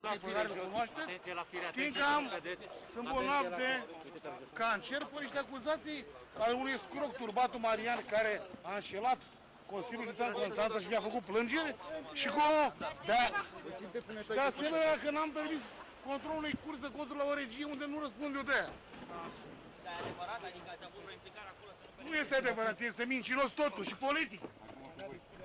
care îl cunoașteți, știind că sunt bolnav de cancer, pe niște acuzații ale unui scroc, turbatul Marian, care a înșelat Consiliul Județean Constanța și mi-a făcut plângere și cu de asemenea că n-am permis controlul unei curse contra la o regie unde nu răspund eu de aia. Dar e adevărat, adică ați avut o implicare acolo să nu... Nu este adevărat, este mincinos totul și politic.